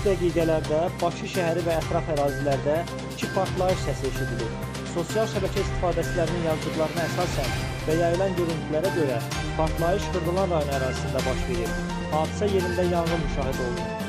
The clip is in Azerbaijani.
dəqiqələrdə Bakı şəhəri və ətraf ərazilərdə 2 partlayış səsi eşidilir. Sosial şəbəkə istifadəçilərinin yazdıqlarına əsasən və yayılan görüntülərə görə partlayış Xırdalan rayonu ərazisində baş verir. Hadisə yerində yanğın müşahidə olunur.